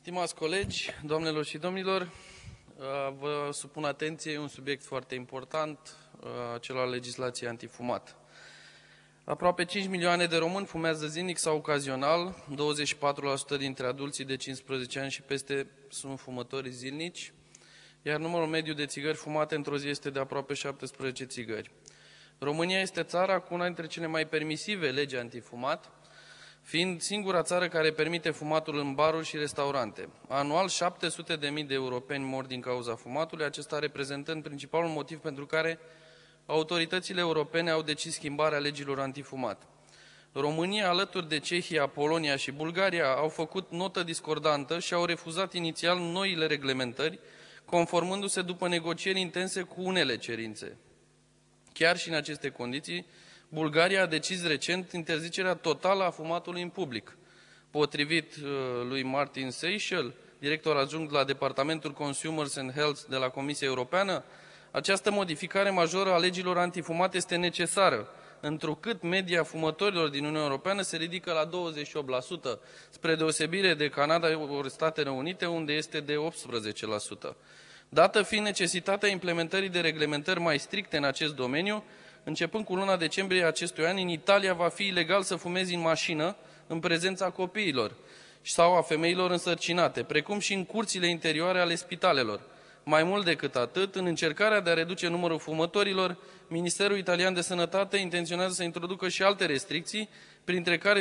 Stimați colegi, doamnelor și domnilor, vă supun atenție un subiect foarte important, cel al legislației antifumat. Aproape 5 milioane de români fumează zilnic sau ocazional, 24% dintre adulții de 15 ani și peste sunt fumători zilnici, iar numărul mediu de țigări fumate într-o zi este de aproape 17 țigări. România este țara cu una dintre cele mai permisive legi antifumat, fiind singura țară care permite fumatul în baruri și restaurante. Anual, 700.000 de europeni mor din cauza fumatului, acesta reprezentând principalul motiv pentru care autoritățile europene au decis schimbarea legilor antifumat. România, alături de Cehia, Polonia și Bulgaria, au făcut notă discordantă și au refuzat inițial noile reglementări, conformându-se după negocieri intense cu unele cerințe. Chiar și în aceste condiții, Bulgaria a decis recent interzicerea totală a fumatului în public. Potrivit lui Martin Seychelles, director adjunct la Departamentul Consumers and Health de la Comisia Europeană, această modificare majoră a legilor antifumat este necesară, întrucât media fumătorilor din Uniunea Europeană se ridică la 28%, spre deosebire de Canada ori Statele Unite, unde este de 18%. Dată fiind necesitatea implementării de reglementări mai stricte în acest domeniu, începând cu luna decembrie acestui an, în Italia va fi ilegal să fumezi în mașină în prezența copiilor sau a femeilor însărcinate, precum și în curțile interioare ale spitalelor. Mai mult decât atât, în încercarea de a reduce numărul fumătorilor, Ministerul Italian de Sănătate intenționează să introducă și alte restricții, printre care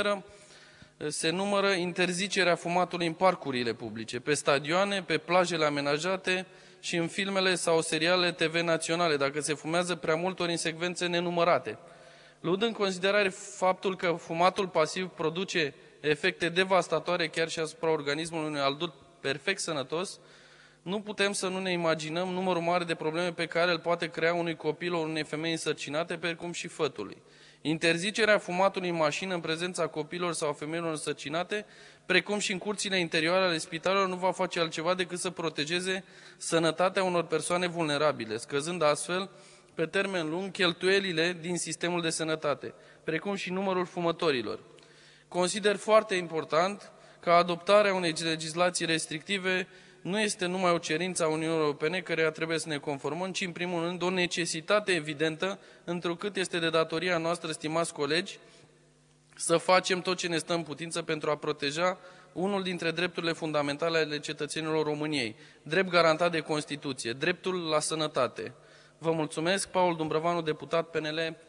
se numără interzicerea fumatului în parcurile publice, pe stadioane, pe plajele amenajate și în filmele sau serialele TV naționale, dacă se fumează prea mult ori în secvențe nenumărate. Luând în considerare faptul că fumatul pasiv produce efecte devastatoare chiar și asupra organismului unui adult perfect sănătos, nu putem să nu ne imaginăm numărul mare de probleme pe care îl poate crea unui copil ori unei femei însărcinate, precum și fătului. Interzicerea fumatului în mașină în prezența copiilor sau femeilor însărcinate, precum și în curțile interioare ale spitalelor, nu va face altceva decât să protejeze sănătatea unor persoane vulnerabile, scăzând astfel, pe termen lung, cheltuielile din sistemul de sănătate, precum și numărul fumătorilor. Consider foarte important că adoptarea unei legislații restrictive nu este numai o cerință a Uniunii Europene căreia trebuie să ne conformăm, ci în primul rând o necesitate evidentă, întrucât este de datoria noastră, stimați colegi, să facem tot ce ne stă în putință pentru a proteja unul dintre drepturile fundamentale ale cetățenilor României, drept garantat de Constituție, dreptul la sănătate. Vă mulțumesc, Paul Dumbrăvanu, deputat PNL,